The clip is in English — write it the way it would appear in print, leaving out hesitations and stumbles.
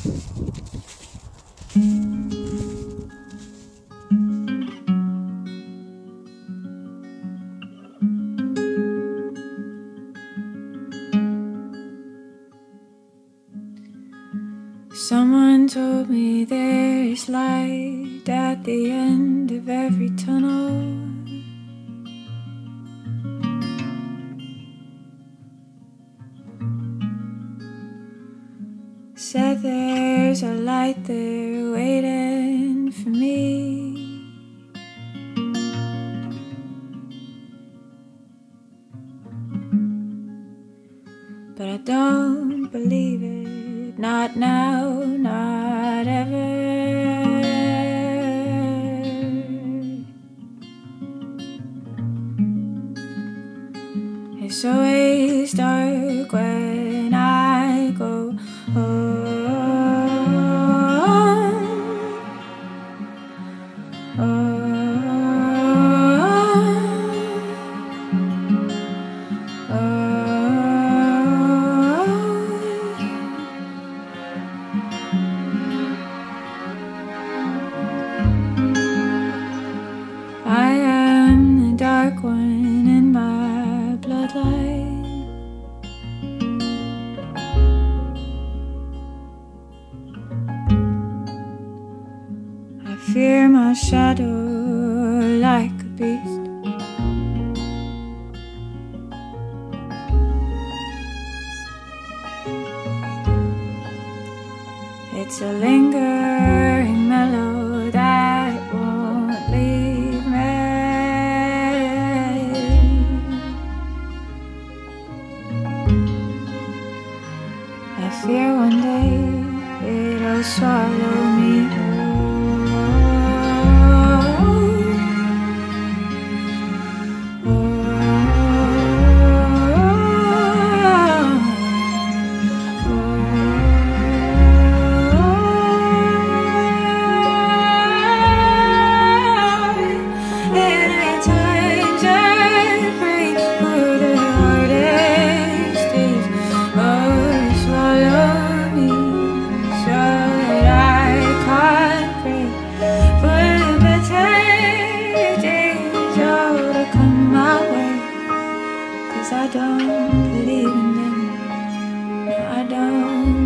Someone told me there's light at the end of every tunnel. Said there's a light there waiting for me. But I don't believe it, not now, not ever. It's always dark when I go home. I am the dark one in my bloodline. I fear my shadow like a beast. It's a lingering mellow that won't leave me. I fear one day it'll swallow me whole. I don't believe in them. No, I don't.